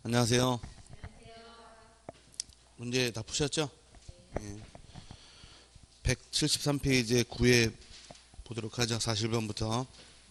안녕하세요. 문제 다 푸셨죠? 예. 173페이지 9회 보도록 하죠. 41번부터.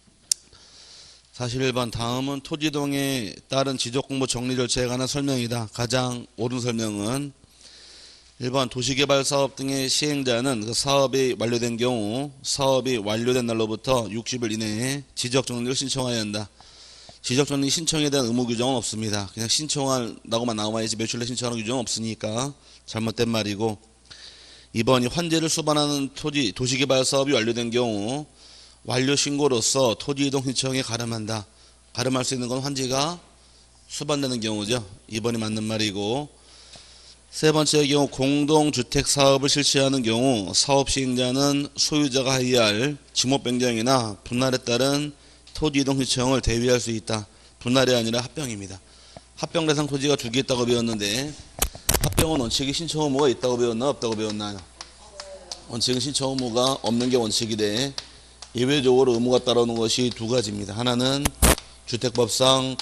41번 다음은 토지이동에 따른 지적공부 정리 절차에 관한 설명이다. 가장 옳은 설명은 1번 도시개발사업 등의 시행자는 그 사업이 완료된 경우 사업이 완료된 날로부터 60일 이내에 지적정리를 신청해야 한다. 지적정리 신청에 대한 의무 규정은 없습니다. 그냥 신청한다고만 나와야지 며칠 내 신청하는 규정은 없으니까 잘못된 말이고, 2번이 환제를 수반하는 도시개발 사업이 완료된 경우 완료 신고로서 토지이동 신청에 가름한다. 가름할 수 있는 건 환지가 수반되는 경우죠. 2번이 맞는 말이고, 세 번째의 경우 공동주택 사업을 실시하는 경우 사업 시행자는 소유자가 하여할 지목 변경이나 분할에 따른 토지 이동 신청을 대위할 수 있다. 분할이 아니라 합병입니다. 합병 대상 토지가 두 개 있다고 배웠는데, 합병은 원칙이 신청 의무가 있다고 배웠나 없다고 배웠나요? 원칙은 신청 의무가 없는 게 원칙이되 예외적으로 의무가 따라오는 것이 두 가지입니다. 하나는 주택법상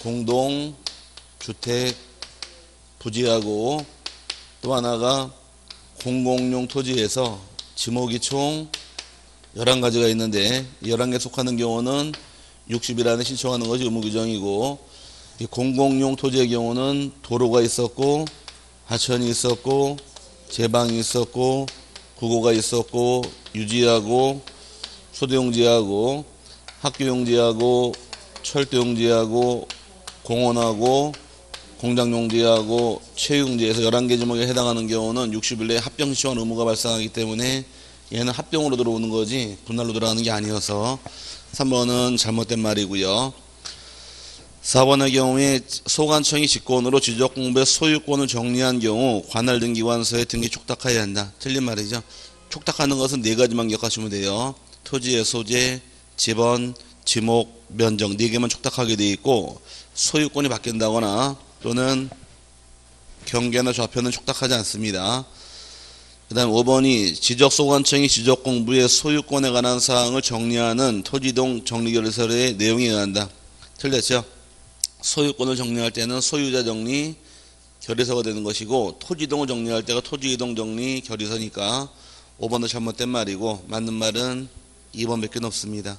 공동주택 부지하고, 또 하나가 공공용 토지에서 지목이 총 11가지가 있는데 11개 속하는 경우는 60일 안에 신청하는 것이 의무 규정이고, 이 공공용 토지의 경우는 도로가 있었고 하천이 있었고 제방이 있었고 구고가 있었고 유지하고 소대용지하고 학교용지하고 철도용지하고 공원하고 공장용지하고 체육용지에서 11개 지목에 해당하는 경우는 60일 내에 합병 신청 의무가 발생하기 때문에 얘는 합병으로 들어오는 거지 분할로 들어가는 게 아니어서 3번은 잘못된 말이고요. 4번의 경우에 소관청이 직권으로 지적공부의 소유권을 정리한 경우 관할 등기관서에 등기 촉탁해야 한다. 틀린 말이죠. 촉탁하는 것은 네 가지만 기억하시면 돼요. 토지의 소재, 지번, 지목, 면적 4개만 촉탁하게 되어 있고, 소유권이 바뀐다거나 또는 경계나 좌표는 촉탁하지 않습니다. 그 다음 5번이 지적소관청이 지적공부의 소유권에 관한 사항을 정리하는 토지이동 정리결의서의 내용에 의한다. 틀렸죠? 소유권을 정리할 때는 소유자 정리 결의서가 되는 것이고, 토지이동을 정리할 때가 토지이동 정리 결의서니까 5번도 잘못된 말이고, 맞는 말은 2번밖에 없습니다.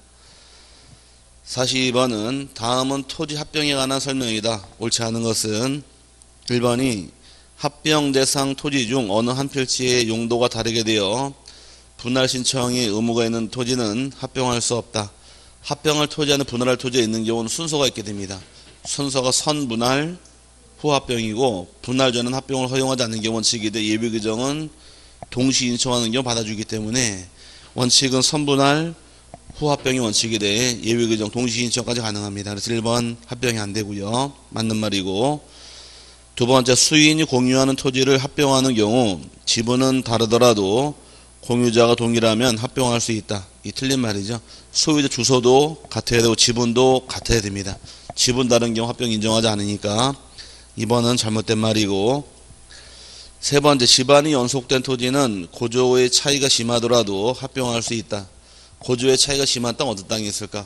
42번은 다음은 토지 합병에 관한 설명이다. 옳지 않은 것은 1번이 합병 대상 토지 중 어느 한 필지의 용도가 다르게 되어 분할 신청의 의무가 있는 토지는 합병할 수 없다. 합병할 토지와는 분할할 토지에 있는 경우는 순서가 있게 됩니다. 순서가 선분할, 후합병이고, 분할 전은 합병을 허용하지 않는 경우 원칙이되 예비 규정은 동시 신청하는 경우 받아주기 때문에 원칙은 선분할, 후합병이 원칙이되 예비 규정 동시 신청까지 가능합니다. 그래서 1번 합병이 안 되고요. 맞는 말이고, 두 번째 수인이 공유하는 토지를 합병하는 경우 지분은 다르더라도 공유자가 동일하면 합병할 수 있다. 이 틀린 말이죠. 소유자 주소도 같아야 되고 지분도 같아야 됩니다. 지분 다른 경우 합병 인정하지 않으니까 2번은 잘못된 말이고, 세 번째 집안이 연속된 토지는 고조의 차이가 심하더라도 합병할 수 있다. 고조의 차이가 심한 땅 어떤 땅이 있을까?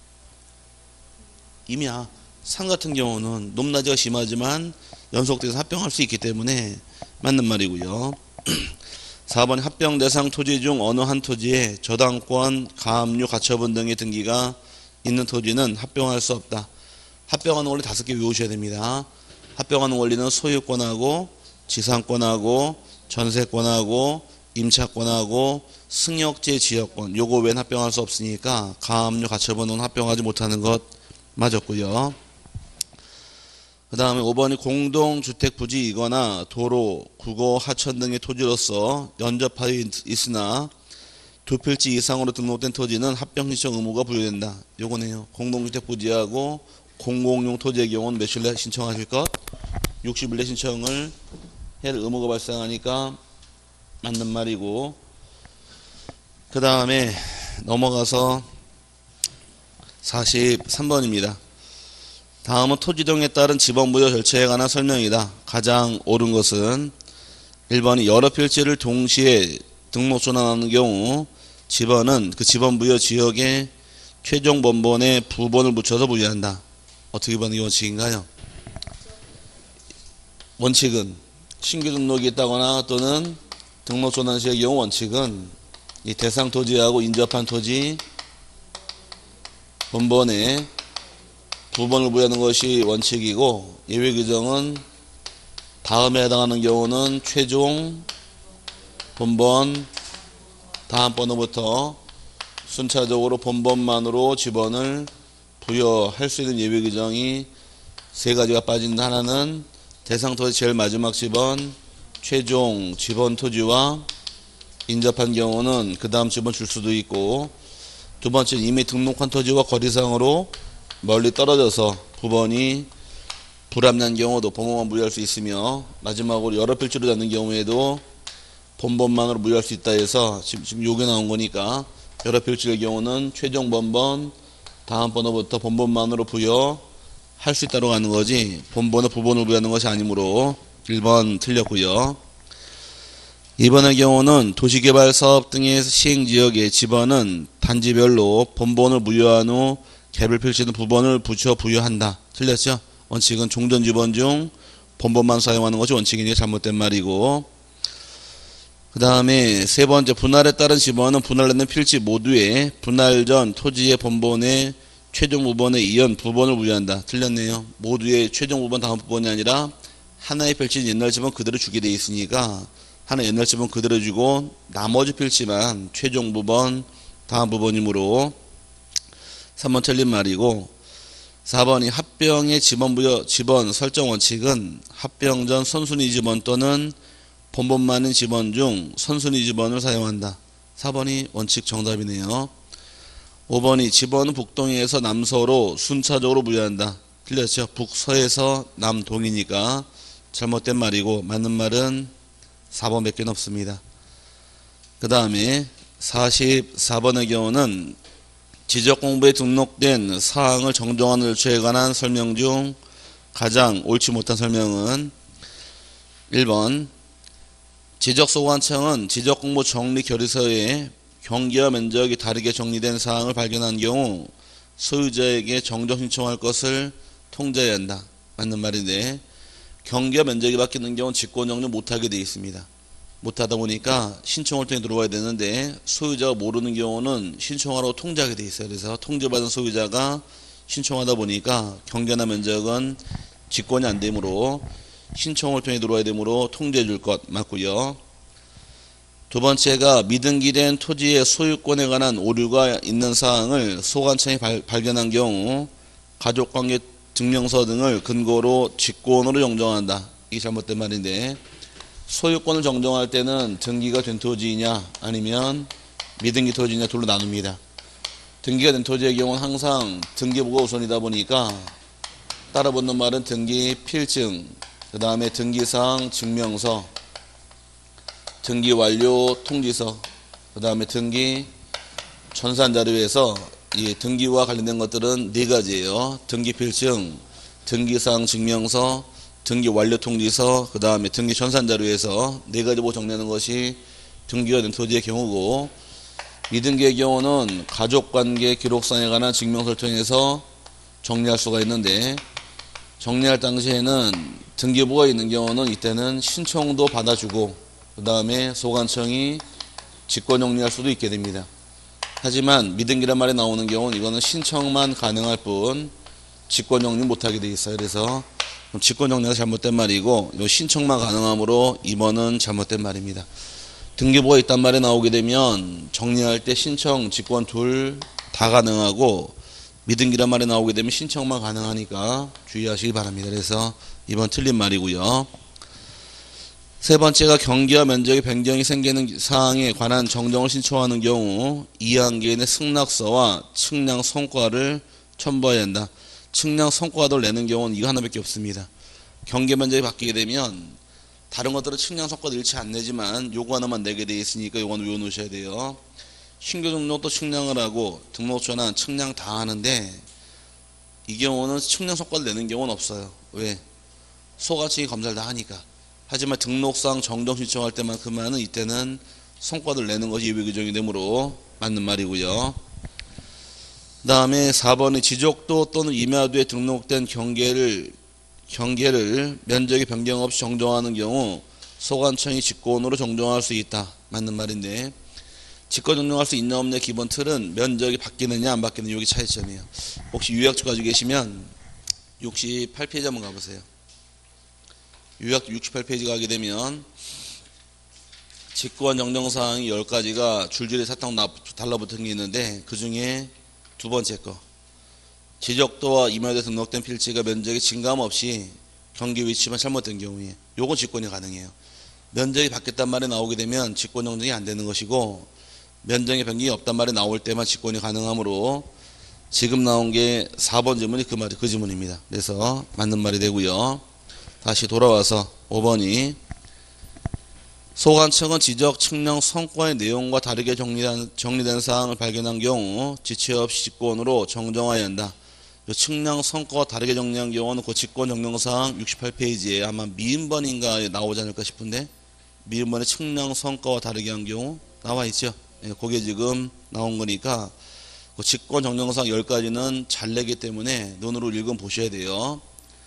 임야. 산 같은 경우는 높낮이가 심하지만 연속돼서 합병할 수 있기 때문에 맞는 말이고요. 4번 합병 대상 토지 중 어느 한 토지에 저당권, 가압류, 가처분 등의 등기가 있는 토지는 합병할 수 없다. 합병하는 원리 5개 외우셔야 됩니다. 합병하는 원리는 소유권하고 지상권하고 전세권하고 임차권하고 승역제 지역권, 요거 외엔 합병할 수 없으니까 가압류, 가처분은 합병하지 못하는 것 맞았고요. 그 다음에 5번이 공동주택 부지이거나 도로, 국어, 하천 등의 토지로서 연접하여 있으나 두 필지 이상으로 등록된 토지는 합병 신청 의무가 부여된다. 요거네요. 공동주택 부지하고 공공용 토지의 경우는 며칠 내 신청하실 것? 60일 내 신청을 해야 할 의무가 발생하니까 맞는 말이고, 그 다음에 넘어가서 43번입니다. 다음은 토지이동에 따른 지번부여 절차에 관한 설명이다. 가장 옳은 것은 1번이 여러 필지를 동시에 등록 전환하는 경우 지번은 그 지번부여 지역에 최종 번번에 부번을 붙여서 부여한다. 어떻게 보는 게 원칙인가요? 원칙은 신규 등록이 있다거나 또는 등록 전환 시의 경우 원칙은 이 대상 토지하고 인접한 토지 본번에 부번을 부여하는 것이 원칙이고, 예외 규정은 다음에 해당하는 경우는 최종 본번 다음 번호부터 순차적으로 본번만으로 지번을 부여할 수 있는 예외 규정이 세 가지가 빠진다. 하나는 대상 토지 제일 마지막 지번, 최종 지번 토지와 인접한 경우는 그 다음 지번 줄 수도 있고, 두 번째는 이미 등록한 토지와 거리상으로 멀리 떨어져서 부번이 불합리한 경우도 본번만 무효할 수 있으며, 마지막으로 여러 필지로 잡는 경우에도 본번만으로 무효할 수 있다 해서 지금 요게 나온 거니까 여러 필지의 경우는 최종 본번 다음 번호부터 본번만으로 부여할 수 있다고 하는 거지 본번에 부번을 부여하는 것이 아니므로 1번 틀렸고요. 2번의 경우는 도시개발사업 등의 시행지역의 지번은 단지별로 본번을 무효한 후 개별 필지는 부번을 붙여 부여한다. 틀렸죠? 원칙은 종전 지번 중 본번만 사용하는 것이 원칙이니 잘못된 말이고, 그 다음에 세 번째, 분할에 따른 지번은 분할되는 필지 모두에 분할 전 토지의 본번의 최종 부번에 이은 부번을 부여한다. 틀렸네요. 모두의 최종 부번 다음 부번이 아니라 하나의 필지는 옛날 지번 그대로 주게 돼 있으니까 하나 옛날 지번 그대로 주고 나머지 필지만 최종 부번 다음 부번이므로 3번 틀린 말이고, 4번이 합병의 지번 부여 지번 설정 원칙은 합병 전 선순위 지번 또는 본번만인 지번 중 선순위 지번을 사용한다. 4번이 원칙 정답이네요. 5번이 지번은 북동에서 남서로 순차적으로 부여한다. 틀렸죠? 북서에서 남동이니까 잘못된 말이고, 맞는 말은 4번밖에 없습니다. 그 다음에 44번의 경우는 지적공부에 등록된 사항을 정정하는 절차에 관한 설명 중 가장 옳지 못한 설명은 1번, 지적소관청은 지적공부 정리 결의서에 경계와 면적이 다르게 정리된 사항을 발견한 경우 소유자에게 정정 신청할 것을 통제해야 한다. 맞는 말인데, 경계와 면적이 바뀌는 경우는 직권정리 못하게 되어 있습니다. 못하다 보니까 신청을 통해 들어와야 되는데 소유자가 모르는 경우는 신청하라고 통제하게 돼 있어요. 그래서 통제받은 소유자가 신청하다 보니까 경계나 면적은 직권이 안 되므로 신청을 통해 들어와야 되므로 통제해 줄 것 맞고요. 두 번째가 미등기된 토지의 소유권에 관한 오류가 있는 사항을 소관청이 발견한 경우 가족관계 증명서 등을 근거로 직권으로 정정한다. 이게 잘못된 말인데, 소유권을 정정할 때는 등기가 된 토지이냐 아니면 미등기 토지이냐 둘로 나눕니다. 등기가 된 토지의 경우는 항상 등기부가 우선이다 보니까 따라붙는 말은 등기 필증, 그 다음에 등기사항 증명서, 등기 완료 통지서, 그 다음에 등기 전산자료에서 이 등기와 관련된 것들은 네 가지예요. 등기 필증, 등기사항 증명서, 등기 완료 통지서, 그 다음에 등기 전산자료에서 네 가지 보고 정리하는 것이 등기가 된 토지의 경우고, 미등기의 경우는 가족관계 기록상에 관한 증명서를 통해서 정리할 수가 있는데, 정리할 당시에는 등기부가 있는 경우는 이때는 신청도 받아주고 그 다음에 소관청이 직권 정리할 수도 있게 됩니다. 하지만 미등기란 말이 나오는 경우는 이거는 신청만 가능할 뿐 직권 정리 못하게 돼 있어요. 그래서 직권 정리가 잘못된 말이고 신청만 가능하므로 2번은 잘못된 말입니다. 등기부가 있단 말이 나오게 되면 정리할 때 신청, 직권 둘 다 가능하고 미등기란 말이 나오게 되면 신청만 가능하니까 주의하시기 바랍니다. 그래서 2번 틀린 말이고요. 세 번째가 경계와 면적의 변경이 생기는 사항에 관한 정정을 신청하는 경우 이항계인의 승낙서와 측량 성과를 첨부해야 한다. 측량 성과를 내는 경우는 이거 하나밖에 없습니다. 경계 면적이 바뀌게 되면 다른 것들은 측량 성과도 일치 안 내지만 요거 하나만 내게 돼 있으니까 요거는 외워놓으셔야 돼요. 신규 등록도 측량을 하고 등록 전환 측량 다 하는데 이 경우는 측량 성과를 내는 경우는 없어요. 왜? 소관청이 검사를 다 하니까. 하지만 등록상 정정 신청할 때만큼은 이때는 성과를 내는 것이 예외 규정이 되므로 맞는 말이고요. 그 다음에 4번의 지적도 또는 임야도에 등록된 경계를 경계를 면적의 변경 없이 정정하는 경우 소관청이 직권으로 정정할 수 있다. 맞는 말인데, 직권 정정할 수 있냐 없냐 기본 틀은 면적이 바뀌느냐 안 바뀌느냐, 여기 차이점이에요. 혹시 요약주 가지고 계시면 68페이지 한번 가보세요. 요약주 68페이지 가게 되면 직권 정정사항이 10가지가 줄줄이 사탕 달라붙은 게 있는데, 그 중에 두 번째 거, 지적도와 임야도에 등록된 필지가 면적이 증감 없이 경계 위치만 잘못된 경우에 요건 직권이 가능해요. 면적이 바뀌었단 말이 나오게 되면 직권 정정이 안 되는 것이고, 면적의 변경이 없단 말이 나올 때만 직권이 가능하므로 지금 나온 게 4번 지문이 그 지문입니다. 그래서 맞는 말이 되고요. 다시 돌아와서 5번이 소관청은 지적 측량 성과의 내용과 다르게 정리된 사항을 발견한 경우 지체 없이 직권으로 정정해야 한다. 측량 성과가 다르게 정리한 경우는 그 직권 정정사항 68페이지에 아마 미음번인가 나오지 않을까 싶은데, 미음번에 측량 성과와 다르게 한 경우 나와 있죠. 예, 그게 지금 나온 거니까 그 직권 정정사항 10가지는 잘 내기 때문에 눈으로 읽음 보셔야 돼요.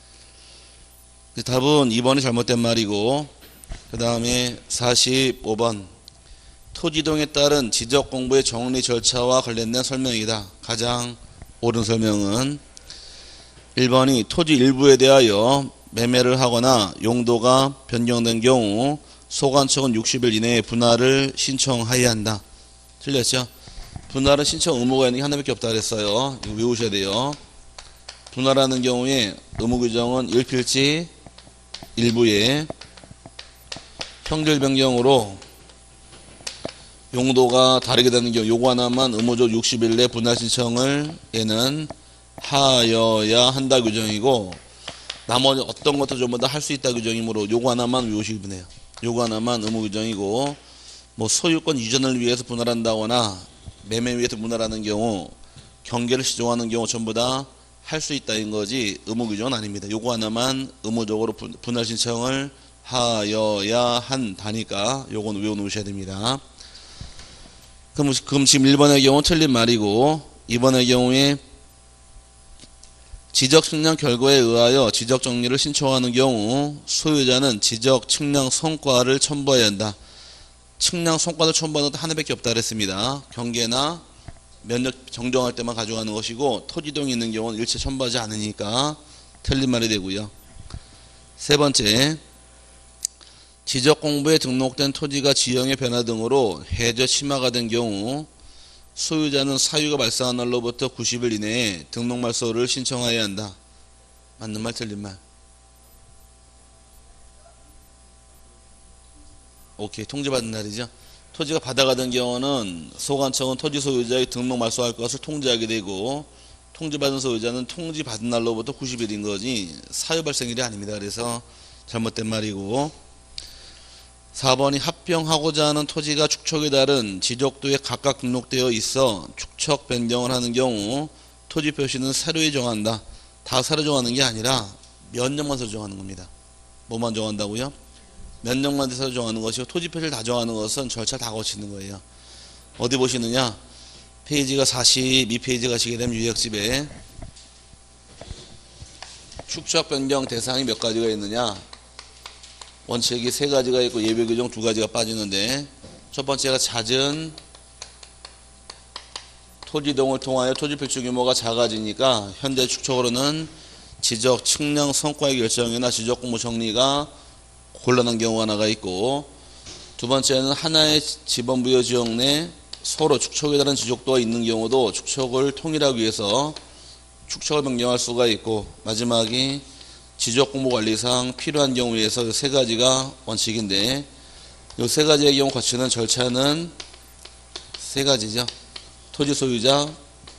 답은 2번이 잘못된 말이고, 그 다음에 45번 토지동에 따른 지적공부의 정리 절차와 관련된 설명이다. 가장 옳은 설명은 1번이 토지 일부에 대하여 매매를 하거나 용도가 변경된 경우 소관청은 60일 이내에 분할을 신청해야 한다. 틀렸죠? 분할은 신청 의무가 있는 게 하나밖에 없다 그랬어요. 이거 외우셔야 돼요. 분할하는 경우에 의무 규정은 1필지 일부에 형질 변경으로 용도가 다르게 되는 경우 요거 하나만 의무적 60일 내 분할 신청을 얘는 하여야 한다 규정이고, 나머지 어떤 것도 전부 다 할 수 있다 규정이므로 요거 하나만 외우시면 돼요. 요거 하나만 의무 규정이고, 뭐 소유권 이전을 위해서 분할한다거나 매매 위해서 분할하는 경우, 경계를 시정하는 경우 전부 다 할 수 있다는 거지 의무 규정은 아닙니다. 요거 하나만 의무적으로 분할 신청을 하여야 한다니까 요건 외워놓으셔야 됩니다. 그럼 지금 1번의 경우 틀린 말이고, 2번의 경우에 지적 측량 결과에 의하여 지적 정리를 신청하는 경우 소유자는 지적 측량 성과를 첨부해야 한다. 측량 성과를 첨부하는 것도 하나밖에 없다 그랬습니다. 경계나 면적 정정할 때만 가져가는 것이고, 토지동이 있는 경우는 일체 첨부하지 않으니까 틀린 말이 되고요. 세 번째, 지적 공부에 등록된 토지가 지형의 변화 등으로 해저 심화가 된 경우 소유자는 사유가 발생한 날로부터 90일 이내에 등록 말소를 신청해야 한다. 맞는 말 틀린 말? 오케이, 통지받은 날이죠. 토지가 바다가던 경우는 소관청은 토지 소유자의 등록 말소할 것을 통지하게 되고, 통지받은 소유자는 통지받은 날로부터 90일인 거지 사유 발생일이 아닙니다. 그래서 잘못된 말이고, 4번이 합병하고자 하는 토지가 축척에 따른 지적도에 각각 등록되어 있어 축척 변경을 하는 경우 토지 표시는 사료에 정한다. 다 사료 정하는 게 아니라 면적만 사료 정하는 겁니다. 뭐만 정한다고요? 면적만 사료 정하는 것이고, 토지 표시를 다 정하는 것은 절차 다 거치는 거예요. 어디 보시느냐? 페이지가 42페이지 가시게 되면 유역집에 축척 변경 대상이 몇 가지가 있느냐? 원칙이 3가지가 있고 예외 규정 2가지가 빠지는데, 첫 번째가 잦은 토지동을 통하여 토지 필지 규모가 작아지니까 현재 축척으로는 지적 측량 성과의 결정이나 지적 공부 정리가 곤란한 경우가 하나가 있고, 두 번째는 하나의 지번 부여 지역 내 서로 축척에 따른 지적도가 있는 경우도 축척을 통일하기 위해서 축척을 변경할 수가 있고, 마지막이 지적공부관리상 필요한 경우에서 3가지가 원칙인데, 이 3가지의 경우 거치는 절차는 3가지죠. 토지 소유자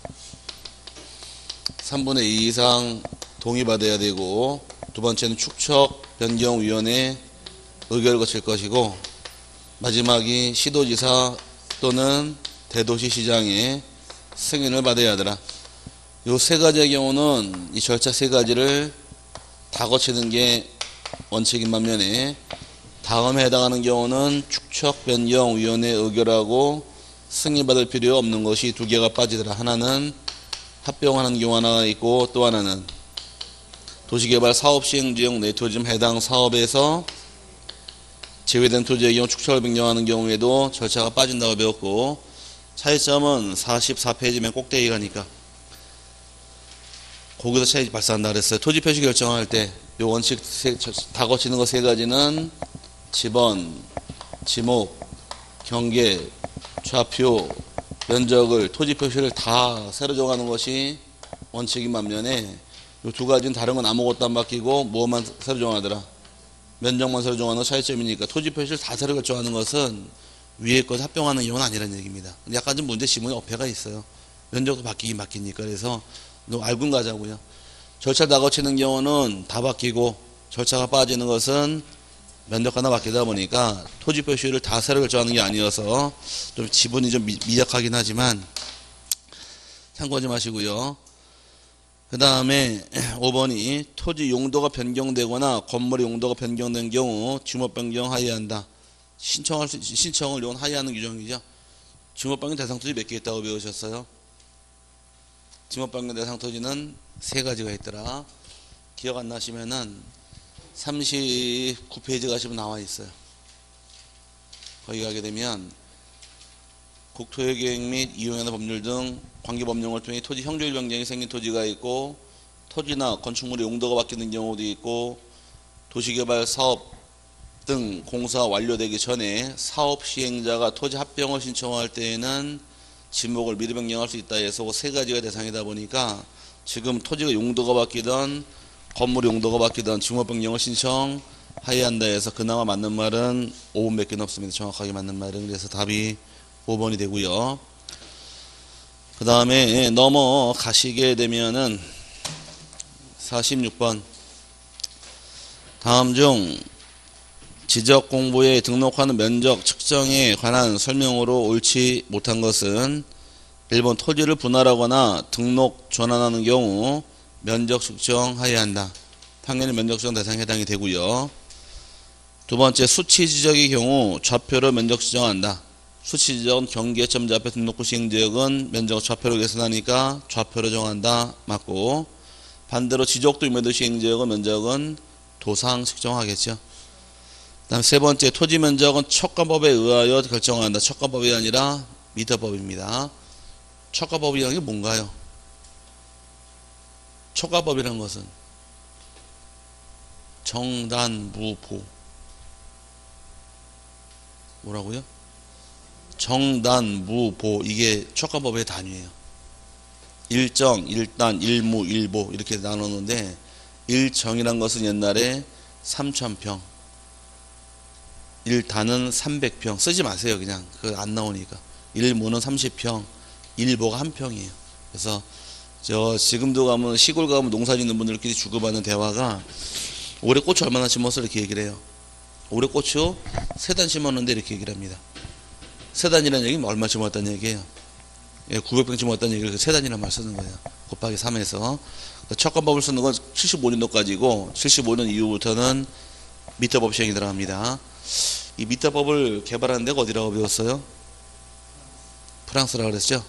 3분의 2 이상 동의받아야 되고, 두 번째는 축척변경위원회 의결을 거칠 것이고, 마지막이 시도지사 또는 대도시시장의 승인을 받아야 하더라. 이 3가지의 경우는 이 절차 3가지를 다 거치는 게 원칙인 반면에, 다음에 해당하는 경우는 축척변경위원회 의결하고 승인받을 필요 없는 것이 2개가 빠지더라. 하나는 합병하는 경우 하나가 있고, 또 하나는 도시개발 사업 시행지역 내 토지 중 해당 사업에서 제외된 토지의 경우 축척을 변경하는 경우에도 절차가 빠진다고 배웠고, 차이점은 44페이지 맨 꼭대기 가니까 거기서 차이 발생한다 그랬어요. 토지 표시 결정할 때 요 원칙 다 거치는 거 세 가지는 지번, 지목, 경계, 좌표, 면적을 토지 표시를 다 새로 정하는 것이 원칙인 반면에 요 두 가지는 다른 건 아무것도 안 바뀌고 뭐만 새로 정하더라. 면적만 새로 정하는 거 차이점이니까 토지 표시를 다 새로 결정하는 것은 위에 것을 합병하는 경우는 아니라는 얘기입니다. 약간 좀 문제 지문에 어폐가 있어요. 면적도 바뀌긴 바뀌니까. 그래서 너 알고 가자고요. 절차 다 거치는 경우는 다 바뀌고 절차가 빠지는 것은 면적 하나 바뀌다 보니까 토지 표시를 다 새로 결정하는 게 아니어서 좀 지분이 좀 미약하긴 하지만 참고하지 마시고요. 그 다음에 5번이 토지 용도가 변경되거나 건물의 용도가 변경된 경우 주목 변경 하회한다. 신청을 요건 하회하는 규정이죠. 주목 변경 대상 토지 몇 개 있다고 배우셨어요? 주목 변경 대상 토지는 세 가지가 있더라. 기억 안 나시면은 39페이지 가시면 나와 있어요. 거기 가게 되면 국토의계획 및 이용하는 법률 등 관계법령을 통해 토지 형조일 변경이 생긴 토지가 있고, 토지나 건축물의 용도가 바뀌는 경우도 있고, 도시개발 사업 등 공사 완료되기 전에 사업 시행자가 토지 합병을 신청할 때에는 지목을 미리 변경할 수 있다 해서 그 세 가지가 대상이다 보니까 지금 토지가 용도가 바뀌던 건물 용도가 바뀌던 지목 변경을 신청하여야 한다 해서 그나마 맞는 말은 5번밖에 없습니다. 정확하게 맞는 말은. 그래서 답이 5번이 되고요. 그 다음에 넘어가시게 되면은 46번 다음 중 지적공부에 등록하는 면적 측정에 관한 설명으로 옳지 못한 것은 1번 토지를 분할하거나 등록 전환하는 경우 면적 측정하여야 한다. 당연히 면적 측정 대상에 해당이 되고요. 두 번째 수치 지적의 경우 좌표로 면적 측정한다. 수치 지적은 경계점 좌표 등록부 시행지역은 면적을 좌표로 계산하니까 좌표로 정한다. 맞고, 반대로 지적도 유매도 시행지역은 면적은 도상 측정하겠죠. 다음 세 번째 토지 면적은 척가법에 의하여 결정한다. 척가법이 아니라 미터법입니다. 척가법이라는 게 뭔가요? 척가법이라는 것은 정단무보 뭐라고요? 정단무보 이게 척가법의 단위예요. 일정, 일단, 일무, 일보 이렇게 나누는데 일정이란 것은 옛날에 3,000평, 일단은 300평 쓰지 마세요. 그냥 그거 안 나오니까. 일무는 30평, 일보가 1평이에요. 그래서 저 지금도 가면 시골 가면 농사 짓는 분들끼리 주고받는 대화가 올해 고추 얼마나 심었어 이렇게 얘기를 해요. 올해 고추 3단 심었는데 이렇게 얘기를 합니다. 3단이라는 얘기는 얼마 심었다는 얘기예요. 900평 심었다는 얘기를 3단이라는 말 쓰는 거예요. 곱하기 3에서 척가법을 쓰는 건 75년도까지고 75년 이후부터는 미터법 시행이 들어갑니다. 이 미터법을 개발하는 데가 어디라고 배웠어요? 프랑스라고 그랬죠?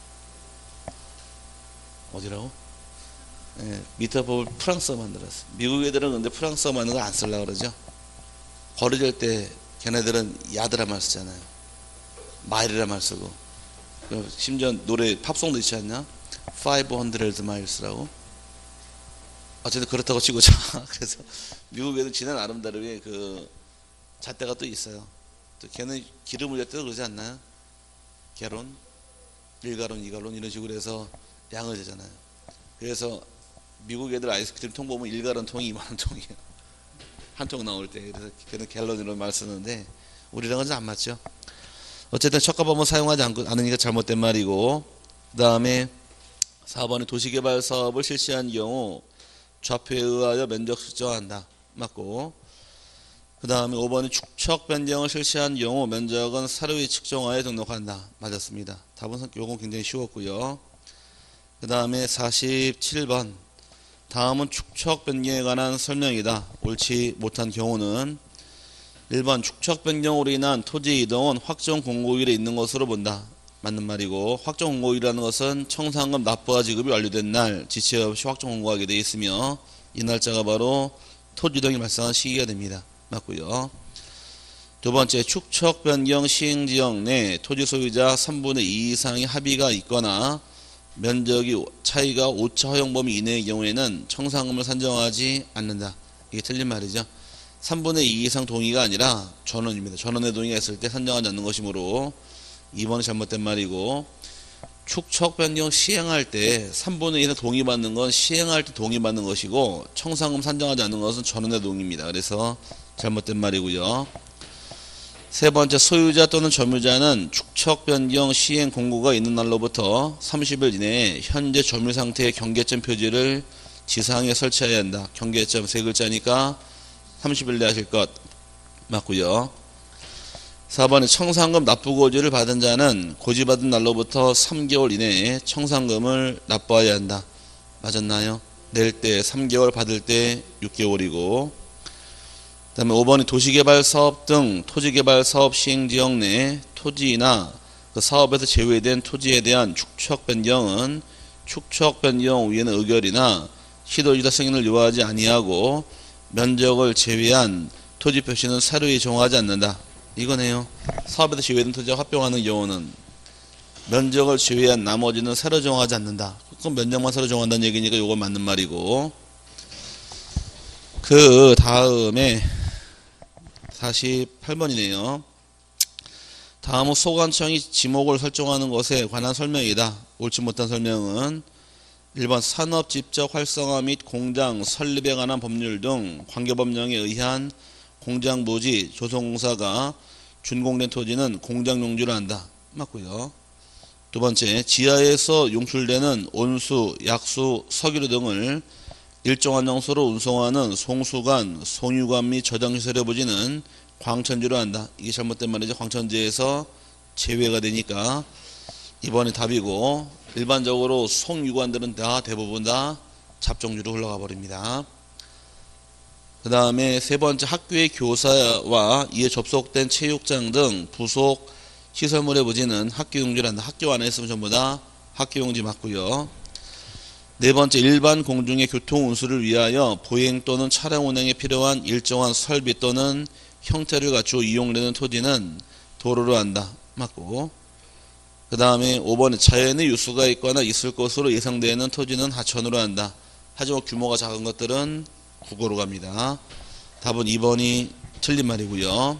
어디라고? 미터법을 프랑스어 만들었어. 미국 애들은 근데 프랑스어 만든 거 안 쓰려고 그러죠. 거리될 때 걔네들은 야드라 말 쓰잖아요. 마일이라 말 쓰고. 심지어 노래 팝송도 있지 않냐? 500 miles라고. 어쨌든 그렇다고 치고 자. 그래서 미국 애들 지난 아름다르게 그 잣대가 또 있어요. 또 걔는 기름을 낼 때도 그러지 않나요? 개론, 1가론, 2가론 이런 식으로 해서 양을 재잖아요. 그래서 미국 애들 아이스크림 통 보면 1가론 통이 2만원 통이에요. 한 통 나올 때. 그래서 걔는 갤런으로 말 쓰는데 우리랑은 좀 안 맞죠. 어쨌든 척가법은 사용하지 않으니까 잘못된 말이고, 그 다음에 4번에 도시개발 사업을 실시한 경우 좌표에 의하여 면적 측정한다. 맞고, 그 다음에 5번에 축척 변경을 실시한 경우 면적은 사료의 측정하에 등록한다. 맞았습니다. 답은 요건 굉장히 쉬웠고요. 그 다음에 47번 다음은 축척 변경에 관한 설명이다. 옳지 못한 경우는 1번 축척 변경으로 인한 토지 이동은 확정 공고일에 있는 것으로 본다. 맞는 말이고, 확정 공고일이라는 것은 청산금 납부와 지급이 완료된 날 지체 없이 확정 공고하게 되어 있으며 이 날짜가 바로 토지동이 발생한 시기가 됩니다. 맞고요. 두 번째, 축척 변경 시행지역 내 토지 소유자 3분의 2 이상의 합의가 있거나 면적이 차이가 5차 허용 범위 이내의 경우에는 청산금을 산정하지 않는다. 이게 틀린 말이죠. 3분의 2 이상 동의가 아니라 전원입니다. 전원의 동의가 있을 때 산정하지 않는 것이므로 2번이 잘못된 말이고, 축척 변경 시행할 때 3분의 2 이상 동의받는 건 시행할 때 동의받는 것이고, 청산금 산정하지 않는 것은 전원의 동의입니다. 그래서 잘못된 말이고요. 세 번째, 소유자 또는 점유자는 축척 변경 시행 공고가 있는 날로부터 30일 이내에 현재 점유 상태의 경계점 표지를 지상에 설치해야 한다. 경계점 세 글자니까 30일 내에 하실 것 맞고요. 4번에 청산금 납부 고지를 받은 자는 고지받은 날로부터 3개월 이내에 청산금을 납부해야 한다. 맞았나요? 낼 때 3개월, 받을 때 6개월이고, 그 다음에 5번이 도시개발사업 등 토지개발사업 시행지역 내 토지나 그 사업에서 제외된 토지에 대한 축척 변경은 축척 변경 위에는 의결이나 시도지사 승인을 요하지 아니하고 면적을 제외한 토지 표시는 새로이 정하지 않는다. 이거네요. 사업에서 제외된 토지와 합병하는 경우는 면적을 제외한 나머지는 새로 정하지 않는다. 그럼 면적만 새로 정한다는 얘기니까 이건 맞는 말이고, 그 다음에 48번이네요. 다음은 소관청이 지목을 설정하는 것에 관한 설명이다. 옳지 못한 설명은 1번 산업집적 활성화 및 공장 설립에 관한 법률 등 관계법령에 의한 공장 부지 조성공사가 준공된 토지는 공장 용지로 한다. 맞고요. 두 번째, 지하에서 용출되는 온수, 약수, 석유류 등을 일정한 장소로 운송하는 송수관, 송유관 및 저장시설의 부지는 광천지로 한다. 이게 잘못된 말이죠. 광천지에서 제외가 되니까 2번이 답이고, 일반적으로 송유관들은 대부분 다 잡종지로 흘러가 버립니다. 그 다음에 세 번째, 학교의 교사와 이에 접속된 체육장 등 부속 시설물의 부지는 학교용지로 한다. 학교 안에 있으면 전부 다 학교용지 맞고요. 네 번째, 일반 공중의 교통 운수를 위하여 보행 또는 차량 운행에 필요한 일정한 설비 또는 형태를 갖추어 이용되는 토지는 도로로 한다. 맞고, 그 다음에 5번에 자연의 유수가 있거나 있을 것으로 예상되는 토지는 하천으로 한다. 하지만 규모가 작은 것들은 국어로 갑니다. 답은 2번이 틀린 말이고요.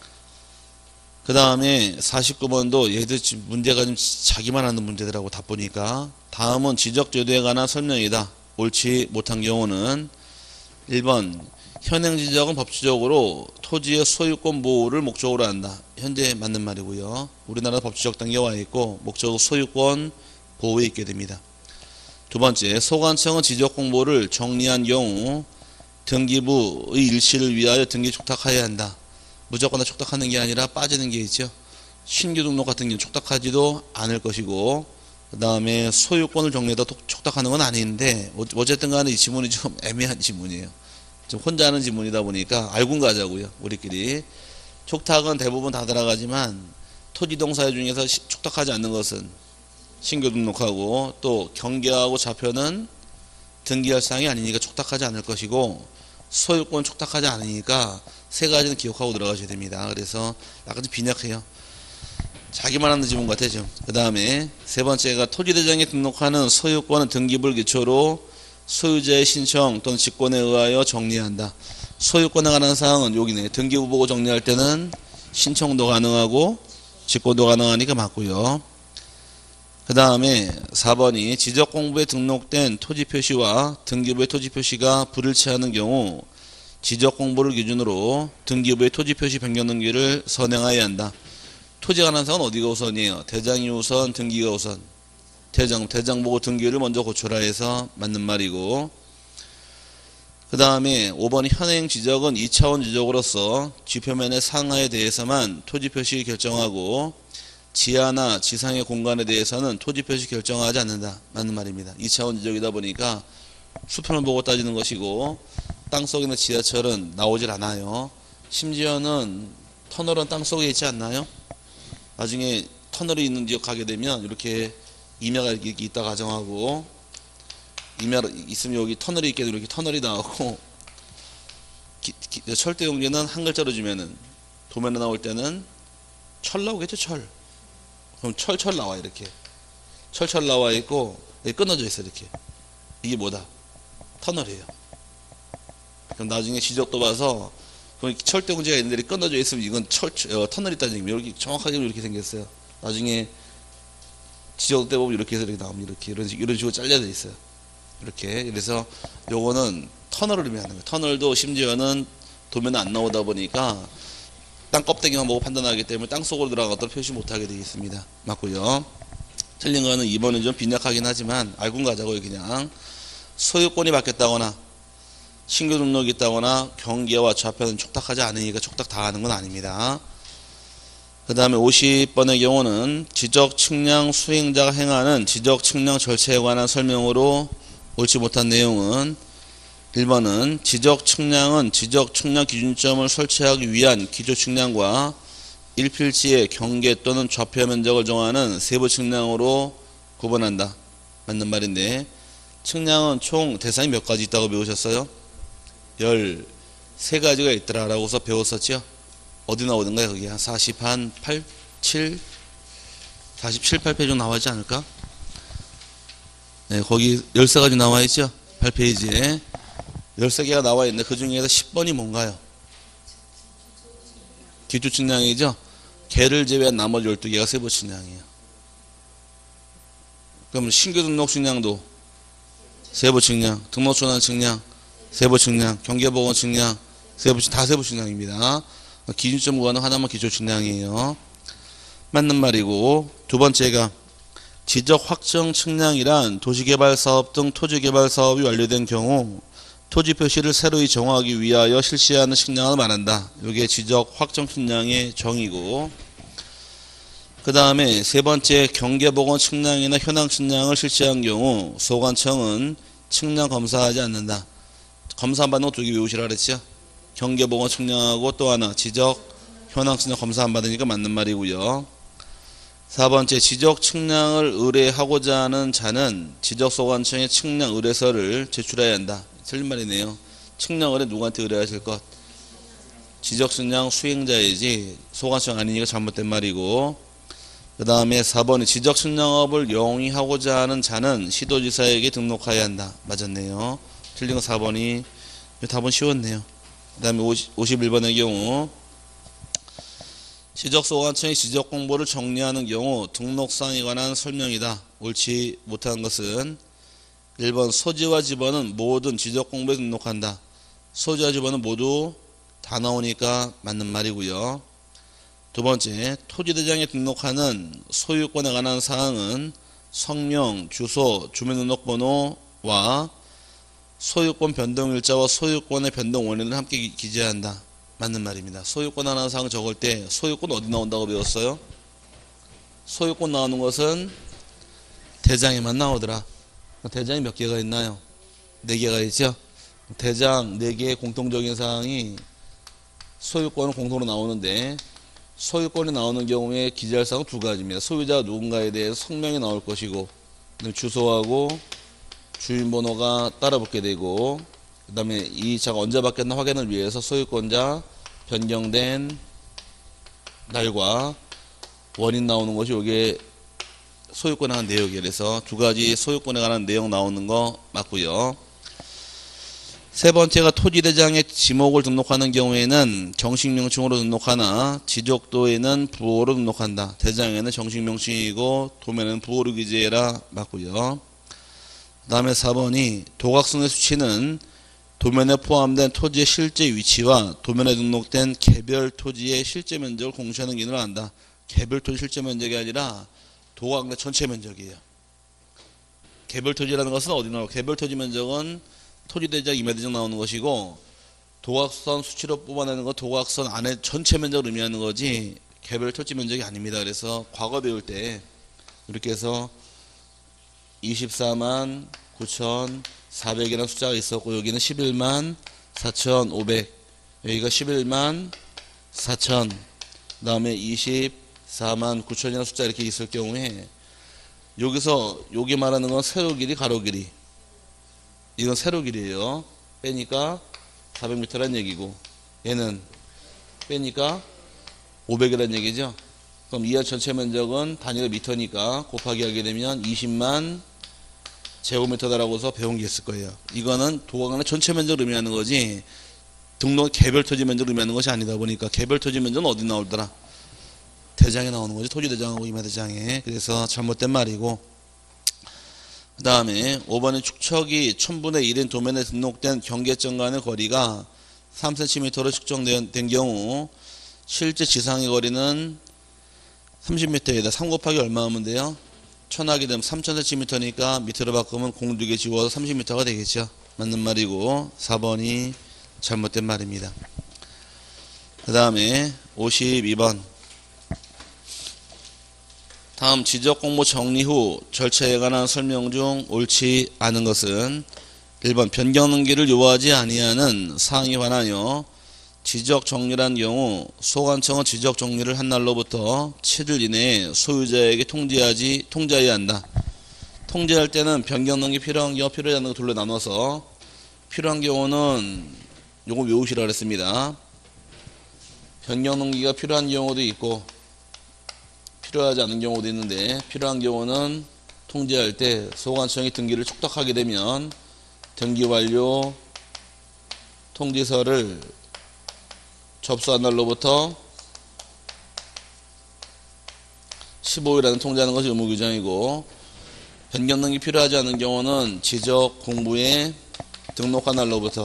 그 다음에 49번도 얘들 문제가 좀 자기만 하는 문제들하고 답 보니까, 다음은 지적제도에 관한 설명이다. 옳지 못한 경우는 1번 현행 지적은 법치적으로 토지의 소유권 보호를 목적으로 한다. 현재 맞는 말이고요. 우리나라 법치적 단계가 와 있고 목적은 소유권 보호에 있게 됩니다. 두 번째, 소관청은 지적 공보를 정리한 경우 등기부의 일치를 위하여 등기 촉탁해야 한다. 무조건 다 촉탁하는 게 아니라 빠지는 게 있죠. 신규 등록 같은 경우는 촉탁하지도 않을 것이고, 그 다음에 소유권을 정리해서 촉탁하는 건 아닌데, 어쨌든 간에 이 지문이 좀 애매한 지문이에요. 좀 혼자 하는 지문이다 보니까 알고 가자고요. 우리끼리. 촉탁은 대부분 다 들어가지만 토지동사유 중에서 촉탁하지 않는 것은 신규 등록하고, 또 경계하고 좌표는 등기할 사항이 아니니까 촉탁하지 않을 것이고, 소유권 촉탁하지 않으니까 세 가지는 기억하고 들어가셔야 됩니다. 그래서 약간 좀 빈약해요. 자기만 하는 지문 같아 좀. 그 다음에 세 번째가 토지대장에 등록하는 소유권은 등기부를 기초로 소유자의 신청 또는 직권에 의하여 정리한다. 소유권에 관한 사항은 여기네. 등기부 보고 정리할 때는 신청도 가능하고 직권도 가능하니까 맞고요. 그 다음에 4번이 지적공부에 등록된 토지표시와 등기부의 토지표시가 불일치하는 경우 지적공부를 기준으로 등기부의 토지표시 변경 등기를 선행해야 한다. 토지에 관한 사항은 어디가 우선이에요? 대장이 우선, 등기가 우선. 대장 보고 등기를 먼저 고쳐라 해서 맞는 말이고, 그 다음에 5번 현행 지적은 2차원 지적으로서 지표면의 상하에 대해서만 토지표시 결정하고 지하나 지상의 공간에 대해서는 토지표시 결정하지 않는다. 맞는 말입니다. 2차원 지적이다 보니까 수표를 보고 따지는 것이고, 땅속에 있는 지하철은 나오질 않아요. 심지어는 터널은 땅속에 있지 않나요? 나중에 터널이 있는 지역 가게 되면 이렇게 임야가 이렇게 있다 가정하고 있으면 여기 터널이 있게 이렇게 터널이 나오고 철도 용지는 한 글자로 주면은 도면에 나올 때는 철 나오겠죠. 철. 그럼 철철 나와 이렇게 철철 나와 있고 여기 끊어져 있어 이렇게. 이게 뭐다? 터널이에요. 그럼 나중에 지적도 봐서 철도 용지가 있는데 끊어져 있으면 이건 터널이 있다는 얘기입니다. 이렇게 정확하게 이렇게 생겼어요. 나중에 지적도 때 보면 이렇게 해서 이렇게 나옵니다. 이렇게 이런 식으로 잘려져 있어요. 이렇게. 그래서 요거는 터널을 의미하는 거예요. 터널도 심지어는 도면에 안 나오다 보니까 땅 껍데기만 보고 판단하기 때문에 땅 속으로 들어간 것들을 표시 못하게 되어 있습니다. 맞고요. 틀린 거는 2번은 좀 빈약하긴 하지만 알고 가자고요. 그냥 소유권이 바뀌었다거나 신규 등록이 있다거나 경계와 좌표는 촉탁하지 않으니까 촉탁 다 하는 건 아닙니다. 그 다음에 50번의 경우는 지적 측량 수행자가 행하는 지적 측량 절차에 관한 설명으로 옳지 못한 내용은 1번은 지적 측량은 지적 측량 기준점을 설치하기 위한 기초 측량과 일필지의 경계 또는 좌표 면적을 정하는 세부 측량으로 구분한다. 맞는 말인데 측량은 총 대상이 몇 가지 있다고 배우셨어요? 13가지가 있더라 라고서 배웠었죠? 어디 나오던가요? 거기 한 47, 8페이지 정도 나와 있지 않을까? 네, 거기 13가지 나와 있죠? 8페이지에 13개가 나와 있는데 그 중에서 10번이 뭔가요? 기초 측량이죠? 개를 제외한 나머지 12개가 세부 측량이에요. 그럼 신규 등록 측량도 세부 측량, 등록촌환 측량, 세부 측량, 경계보건 측량, 다 세부 측량입니다. 기준점 구간은 하나만 기초 측량이에요. 맞는 말이고, 두 번째가 지적 확정 측량이란 도시개발 사업 등 토지개발 사업이 완료된 경우 토지 표시를 새로이 정하기 위하여 실시하는 측량을 말한다. 이게 지적 확정 측량의 정의고, 그 다음에 세 번째 경계보건 측량이나 현황 측량을 실시한 경우 소관청은 측량 검사하지 않는다. 검사 안 받는 거 두 개 외우시라 그랬죠. 경계보건 측량하고 또 하나 지적 현황 측량 검사 안 받으니까 맞는 말이고요. 4번째 지적 측량을 의뢰하고자 하는 자는 지적소관청에 측량 의뢰서를 제출해야 한다. 틀린 말이네요. 측량 의뢰 누구한테 의뢰하실 것? 지적 측량 수행자이지 소관청 아니니까 잘못된 말이고, 그 다음에 4번에 지적 측량업을 영위하고자 하는 자는 시도지사에게 등록해야 한다. 맞았네요. 틀린 거 4번이 답은 쉬웠네요. 그 다음에 51번의 경우 지적소관청이 지적공보를 정리하는 경우 등록사항에 관한 설명이다. 옳지 못한 것은 1번 소지와 지번은 모든 지적공보에 등록한다. 소지와 지번은 모두 다 나오니까 맞는 말이고요. 두 번째, 토지대장에 등록하는 소유권에 관한 사항은 성명, 주소, 주민등록번호와 소유권 변동일자와 소유권의 변동 원인을 함께 기재한다. 맞는 말입니다. 소유권 하나 사항 적을 때 소유권 어디 나온다고 배웠어요? 소유권 나오는 것은 대장에만 나오더라. 대장이 몇 개가 있나요? 4개가 있죠? 대장 4개의 공통적인 사항이 소유권은 공통으로 나오는데 소유권이 나오는 경우에 기재할 사항은 2가지입니다. 소유자가 누군가에 대해서 성명이 나올 것이고 주소하고 주민번호가 따라 붙게 되고, 그 다음에 이 차가 언제 바뀌었나 확인을 위해서 소유권자 변경된 날과 원인 나오는 것이 이게 소유권에 관한 내용이에요. 그래서 2가지 소유권에 관한 내용 나오는 거 맞고요. 세 번째가 토지대장에 지목을 등록하는 경우에는 정식명칭으로 등록하나 지적도에는 부호로 등록한다. 대장에는 정식명칭이고 도면에는 부호로 기재해라. 맞고요. 그 다음에 4번이 도각성의 수치는 도면에 포함된 토지의 실제 위치와 도면에 등록된 개별 토지의 실제 면적을 공시하는 기능을 한다. 개별 토지 실제 면적이 아니라 도각 내 전체 면적이에요. 개별 토지라는 것은 어디 나오고, 개별 토지 면적은 토지대장, 임야대장 나오는 것이고, 도각선 수치로 뽑아내는 건 도각선 안에 전체 면적을 의미하는 거지 개별 토지 면적이 아닙니다. 그래서 과거 배울 때 이렇게 해서 24만 9,400이라는 숫자가 있었고, 여기는 11만 4,500, 여기가 11만 4,000, 그 다음에 24만 9,000이라는 숫자 이렇게 있을 경우에 여기서 여기 말하는 건 세로 길이, 가로 길이, 이건 세로 길이에요. 빼니까 400m란 얘기고, 얘는 빼니까 500이란 얘기죠. 그럼 이하 전체 면적은 단위가 미터니까 곱하기 하게 되면 20만 제곱미터다라고 해서 배운 게 있을 거예요. 이거는 도강간의 전체 면적을 의미하는 거지 등록 개별 토지 면적을 의미하는 것이 아니다 보니까 개별 토지 면적은 어디 나오더라? 대장에 나오는 거지. 토지대장하고 임야대장에. 그래서 잘못된 말이고, 그 다음에 5번에 축척이 1000분의 1인 도면에 등록된 경계점 간의 거리가 3cm로 측정된 경우 실제 지상의 거리는 30m에다 3 곱하기 얼마 하면 돼요? 1000 하게 되면 3000cm니까 미터로 바꾸면 공 2개 지워서 30m가 되겠죠. 맞는 말이고 4번이 잘못된 말입니다. 그 다음에 52번 다음 지적공모 정리 후 절차에 관한 설명 중 옳지 않은 것은 1번 변경 등기를 요하지 아니하는 사항에 관하여 지적 정리란 경우 소관청은 지적 정리를 한 날로부터 7일 이내에 소유자에게 통지해야 한다. 통지할 때는 변경 등기 필요한 경우 필요하지 않은 거 둘로 나눠서 필요한 경우는 요거 외우시라 그랬습니다. 변경 등기가 필요한 경우도 있고 필요하지 않은 경우도 있는데 필요한 경우는 통지할 때 소관청이 등기를 촉탁하게 되면 등기 완료 통지서를 접수한 날로부터 15일 안에 통지하는 것이 의무규정이고 변경 등기 필요하지 않은 경우는 지적 공부에 등록한 날로부터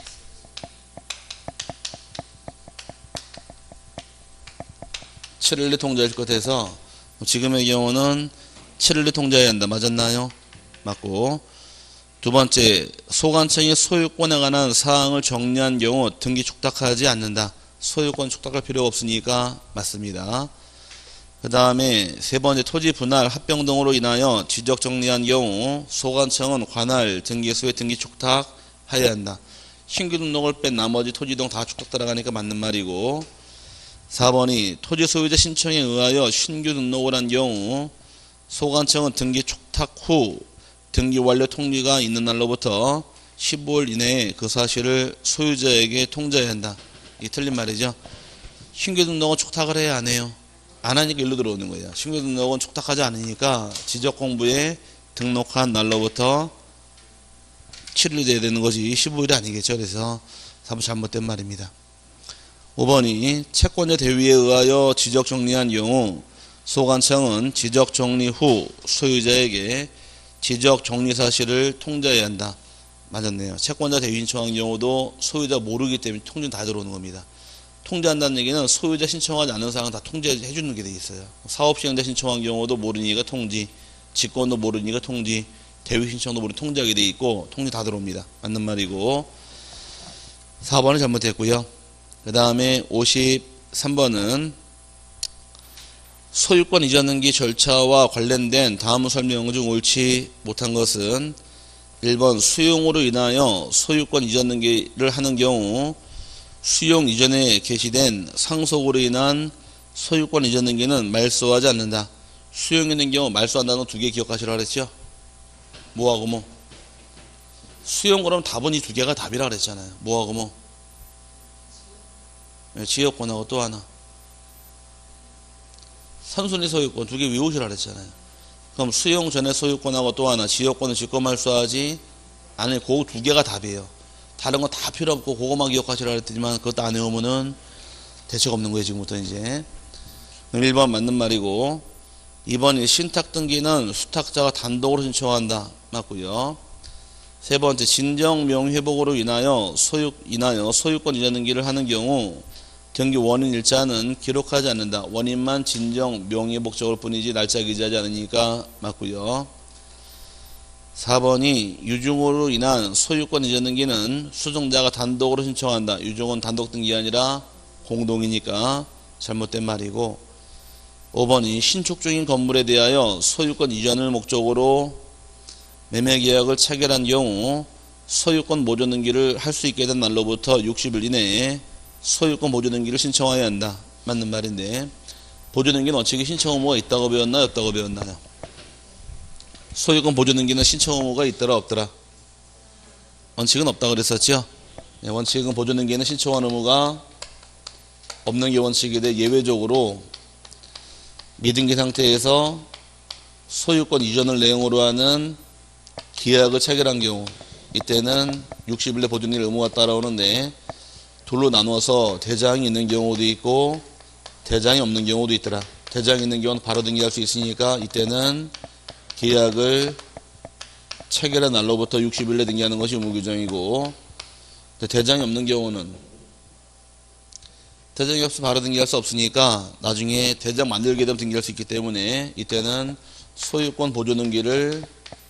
7일 내 통지할 것 해서 지금의 경우는 7일 내 통지해야 한다. 맞았나요? 맞고 두 번째 소관청이 소유권에 관한 사항을 정리한 경우 등기 촉탁하지 않는다. 소유권 촉탁할 필요가 없으니까 맞습니다. 그 다음에 세 번째 토지 분할 합병 등으로 인하여 지적 정리한 경우 소관청은 관할 등기소에 등기 촉탁해야 한다. 신규 등록을 뺀 나머지 토지 등 다 촉탁 들어가니까 맞는 말이고 4번이 토지 소유자 신청에 의하여 신규 등록을 한 경우 소관청은 등기 촉탁 후 등기 완료 통지가 있는 날로부터 15일 이내에 그 사실을 소유자에게 통지해야 한다. 이 틀린 말이죠. 신규 등록은 촉탁을 해야 안 해요. 안 하니까 일로 들어오는 거예요. 신규 등록은 촉탁하지 않으니까 지적공부에 등록한 날로부터 7일이 돼야 되는 것이 15일이 아니겠죠. 그래서 4번 잘못된 말입니다. 5번이 채권자 대위에 의하여 지적 정리한 경우 소관청은 지적 정리 후 소유자에게 지적 정리 사실을 통지해야 한다. 맞았네요. 채권자 대위 신청한 경우도 소유자 모르기 때문에 통지는 다 들어오는 겁니다. 통지한다는 얘기는 소유자 신청하지 않은 사항은 다 통지해 주는 게 돼 있어요. 사업시행자 신청한 경우도 모르니까 통지, 직권도 모르니까 통지, 대위 신청도 모르니 통지하게 돼 있고 통지 다 들어옵니다. 맞는 말이고 4번은 잘못했고요. 그 다음에 53번은 소유권 이전 등기 절차와 관련된 다음 설명 중 옳지 못한 것은 1번 수용으로 인하여 소유권 이전 등기를 하는 경우 수용 이전에 게시된 상속으로 인한 소유권 이전 등기는 말소하지 않는다. 수용이 된 경우 말소한다는 거 두 개 기억하시라 그랬죠? 뭐하고 뭐? 수용 그러면 답은 이 두 개가 답이라 그랬잖아요. 뭐하고 뭐? 지역권하고 또 하나 선순위 소유권 두 개 외우시라 그랬잖아요. 그럼 수용 전에 소유권하고 또 하나 지역권은 직권말소하지 않을 그 두 개가 답이에요. 다른 거 다 필요 없고 그거만 기억하시라 그랬더니만 그것도 안 외우면은 대책 없는 거예요. 지금부터 이제 1번 맞는 말이고 2번이 신탁 등기는 수탁자가 단독으로 신청한다. 맞고요. 세 번째 진정 명회복으로 인하여 소유권 이전 등기를 하는 경우 등기 원인 일자는 기록하지 않는다. 원인만 진정 명의복적일 뿐이지 날짜 기재하지 않으니까 맞고요. 4번이 유증으로 인한 소유권 이전 등기는 수증자가 단독으로 신청한다. 유증은 단독 등기가 아니라 공동이니까 잘못된 말이고 5번이 신축 중인 건물에 대하여 소유권 이전을 목적으로 매매계약을 체결한 경우 소유권 보존 등기를 할 수 있게 된 날로부터 60일 이내에 소유권 보존 등기를 신청해야 한다. 맞는 말인데 보존 등기는 어차피 신청 의무가 있다고 배웠나요? 없다고 배웠나요? 소유권 보존 등기는 신청 의무가 있더라 없더라? 원칙은 없다 그랬었죠. 예, 원칙은 보존등기에는 신청한 의무가 없는 게 원칙인데 예외적으로 미등기 상태에서 소유권 이전을 내용으로 하는 계약을 체결한 경우 이때는 60일 내 보존일 의무가 따라오는데 둘로 나누어서 대장이 있는 경우도 있고 대장이 없는 경우도 있더라. 대장이 있는 경우는 바로 등기할 수 있으니까 이때는 계약을 체결한 날로부터 60일 내 등기하는 것이 의무 규정이고 대장이 없는 경우는 대장이 없어 바로 등기할 수 없으니까 나중에 대장 만들게 되면 등기할 수 있기 때문에 이때는 소유권 보존 등기를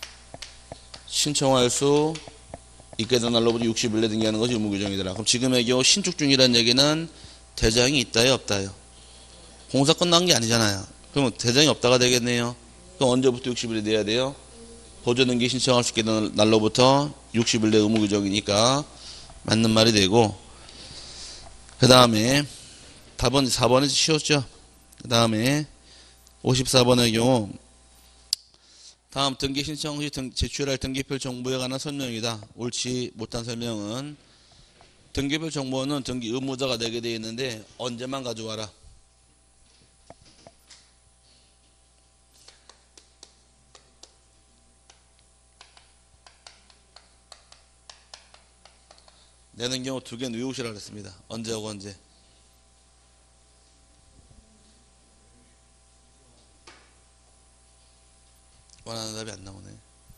신청할 수 있게 된 날로부터 60일 내 등기하는 것이 의무 규정이더라. 그럼 지금의 경우 신축 중이라는 얘기는 대장이 있다요 없다요? 공사 끝난 게 아니잖아요. 그러면 대장이 없다가 되겠네요. 그럼 언제부터 60일에 내야 돼요? 보존 등기 신청할 수 있게 된 날로부터 60일 내 의무 규정이니까 맞는 말이 되고 그 다음에 답은 4번이 쉬웠죠. 그 다음에 54번의 경우 다음 등기 신청 시 제출할 등기표 정보에 관한 설명이다. 옳지 못한 설명은 등기표 정보는 등기 의무자가 내게 되어 있는데 언제만 가져와라. 내는 경우 두 개는 외우시라 그랬습니다. 언제하고 언제. 원하는 답이 안 나오네.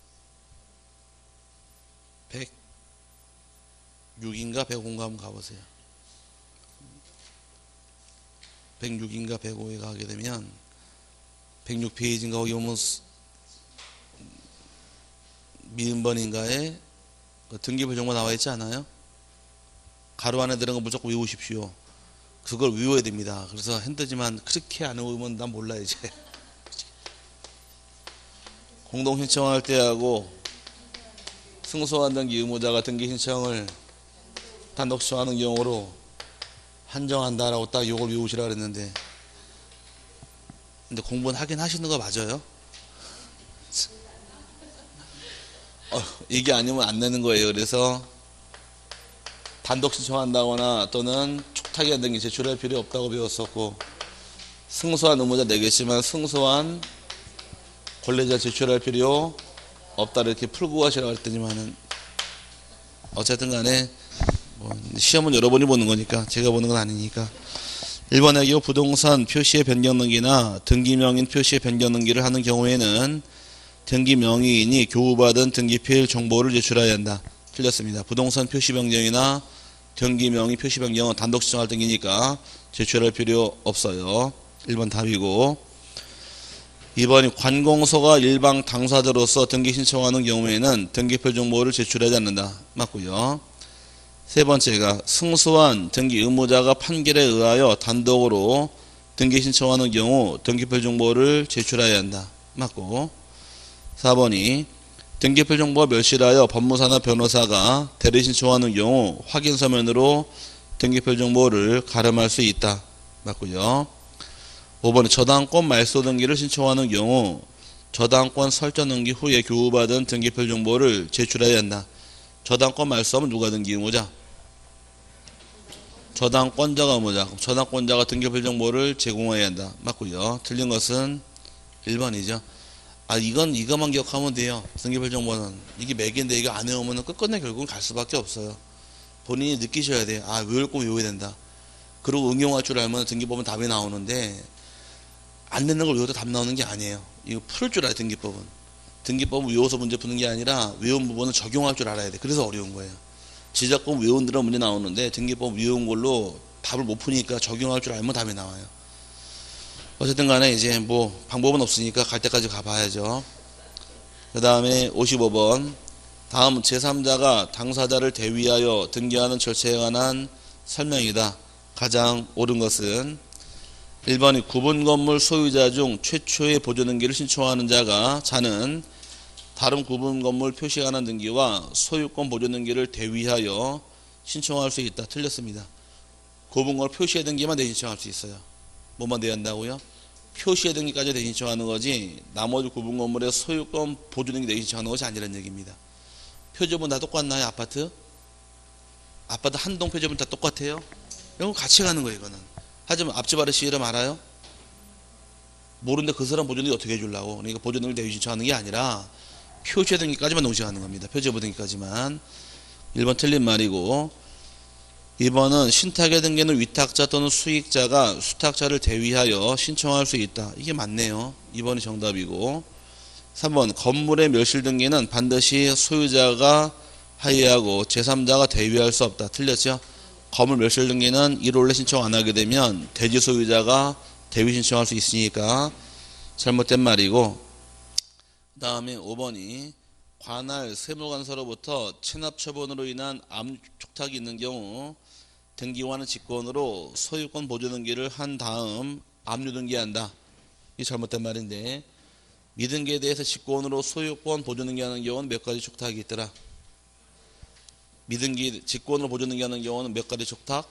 106인가 105인가 한번 가보세요. 106인가 105에 가게 되면 106페이지인가 거기 보면 미음번인가에 그 등기부 정보 나와 있지 않아요? 가로 안에 들어간 거 무조건 외우십시오. 그걸 외워야 됩니다. 그래서 핸드지만 그렇게 안 외우면 난 몰라 이제. 공동 신청할 때하고 승소한 등기 의무자가 등기 신청을 단독 신청하는 경우로 한정한다라고 딱 요걸 외우시라 그랬는데 근데 공부는 하긴 하시는 거 맞아요? 이게 아니면 안 내는 거예요. 그래서 단독 신청한다거나 또는 촉탁이한 등기 제출할 필요 없다고 배웠었고 승소한 의무자 내겠지만 승소한 권리자 제출할 필요 없다 이렇게 풀고 가시라고 했더니만은 어쨌든 간에 뭐 시험은 여러분이 보는 거니까 제가 보는 건 아니니까 1번의 경우 부동산 표시의 변경 등기나 등기명인 표시의 변경 등기를 하는 경우에는 등기명의인이 교부받은 등기필 정보를 제출해야 한다. 틀렸습니다. 부동산 표시 변경이나 등기명의 표시 변경은 단독 신청할 등기니까 제출할 필요 없어요. 1번 답이고 2번이 관공서가 일방 당사자로서 등기 신청하는 경우에는 등기표 정보를 제출하지 않는다. 맞고요. 세 번째가 승소한 등기 의무자가 판결에 의하여 단독으로 등기 신청하는 경우 등기표 정보를 제출해야 한다. 맞고 4번이 등기표 정보가 멸실하여 법무사나 변호사가 대리 신청하는 경우 확인 서면으로 등기표 정보를 가름할 수 있다. 맞고요. 5번은 저당권 말소 등기를 신청하는 경우 저당권 설정 등기 후에 교부받은 등기표 정보를 제출해야 한다. 저당권 말소하면 누가 등기 의무자? 저당권자가 의무자. 저당권자가 등기표 정보를 제공해야 한다. 맞고요. 틀린 것은 1번이죠. 이것만 기억하면 돼요. 등기표 정보는 이게 매개인데 이거 안 외우면 끝끝내 결국은 갈 수밖에 없어요. 본인이 느끼셔야 돼요. 외울 거 외워야 된다. 그리고 응용할 줄 알면 등기법은 답이 나오는데 안 되는 걸 외워도 답 나오는 게 아니에요. 이거 풀 줄 알아요. 등기법은. 등기법은 외워서 문제 푸는 게 아니라 외운 부분은 적용할 줄 알아야 돼. 그래서 어려운 거예요. 지적법 외운 대로 문제 나오는데 등기법 외운 걸로 답을 못 푸니까 적용할 줄 알면 답이 나와요. 어쨌든 간에 이제 뭐 방법은 없으니까 갈 때까지 가봐야죠. 그 다음에 55번 다음 제3자가 당사자를 대위하여 등기하는 절차에 관한 설명이다. 가장 옳은 것은 1번이 구분 건물 소유자 중 최초의 보존 등기를 신청하는 자는 다른 구분 건물 표시에 관한 등기와 소유권 보존 등기를 대위하여 신청할 수 있다. 틀렸습니다. 구분 건물 표시의 등기만 대신청할 수 있어요. 뭐만 돼야 한다고요? 표시의 등기까지 대신청하는 거지 나머지 구분 건물의 소유권 보존 등기 대신청하는 것이 아니라는 얘기입니다. 표지본 다 똑같나요? 아파트 한 동 표지본 다 똑같아요? 이건 같이 가는 거예요. 이거는. 하지만 앞집 아저씨 이름 알아요? 모르는데 그 사람 보존등기 어떻게 해주려고. 그러니까 보존등기를 대위 신청하는 게 아니라 표지의 등기까지만 동시하는 겁니다. 표지부 등기까지만. 1번 틀린 말이고, 2번은 신탁의 등기는 위탁자 또는 수익자가 수탁자를 대위하여 신청할 수 있다. 이게 맞네요. 2번이 정답이고, 3번 건물의 멸실 등기는 반드시 소유자가 하의하고 제3자가 대위할 수 없다. 틀렸죠? 건물 멸실 등기는 1월 내 신청 안 하게 되면 대지 소유자가 대위 신청할 수 있으니까 잘못된 말이고, 그 다음에 5번이 관할 세무관서로부터 체납 처분으로 인한 압축탁이 있는 경우 등기관은 직권으로 소유권 보존 등기를 한 다음 압류 등기한다. 이게 잘못된 말인데, 미등기에 대해서 직권으로 소유권 보존 등기하는 경우는 몇 가지 촉탁이 있더라. 미등기 직권으로 보존 등기하는 경우는 몇 가지 촉탁?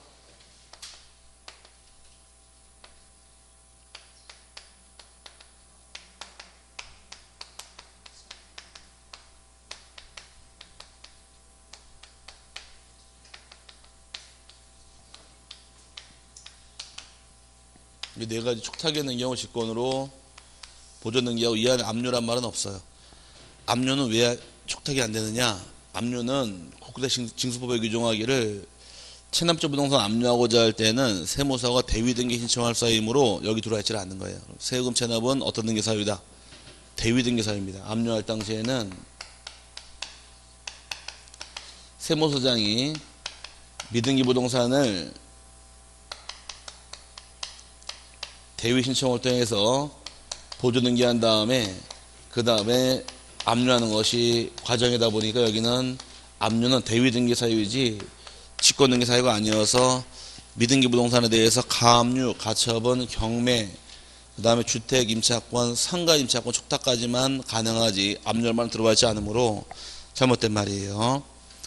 이 네 가지 촉탁이 있는 경우 직권으로 보존 등기하고 이 안에 압류란 말은 없어요. 압류는 왜 촉탁이 안 되느냐? 압류는 국내 징수법에 규정하기를 체납적 부동산 압류하고자 할 때는 세무서가 대위 등기 신청할 사유이므로 여기 들어와 있지 않는 거예요. 세금 체납은 어떤 등기 사유다? 대위 등기 사유입니다. 압류할 당시에는 세무서장이 미등기 부동산을 대위 신청을 통해서 보존 등기한 다음에 그 다음에 압류하는 것이 과정이다 보니까 여기는 압류는 대위 등기 사유이지 직권 등기 사유가 아니어서 미등기 부동산에 대해서 가압류, 가처분, 경매, 그 다음에 주택 임차권, 상가 임차권 촉탁까지만 가능하지 압류만 들어가 있지 않으므로 잘못된 말이에요.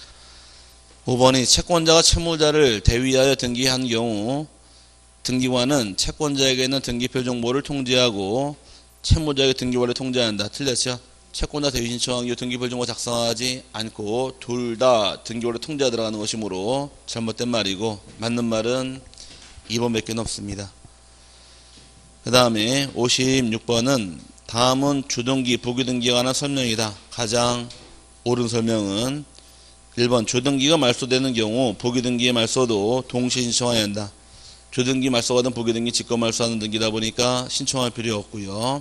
5번이 채권자가 채무자를 대위하여 등기한 경우 등기관은 채권자에게는 등기표 정보를 통지하고 채무자에게 등기관을 통지한다. 틀렸죠? 채권자 대위 신청하기 위해 등기표 정보 작성하지 않고 둘 다 등기관을 통지하 들어가는 것이므로 잘못된 말이고, 맞는 말은 2번밖에 없습니다. 그 다음에 56번은 다음은 주등기, 부기등기에 관한 설명이다. 가장 옳은 설명은 1번 주등기가 말소되는 경우 부기등기의 말소도 동시에 신청해야 한다. 주등기 말소하든 부기등기 직권 말소하는 등기다 보니까 신청할 필요 없고요.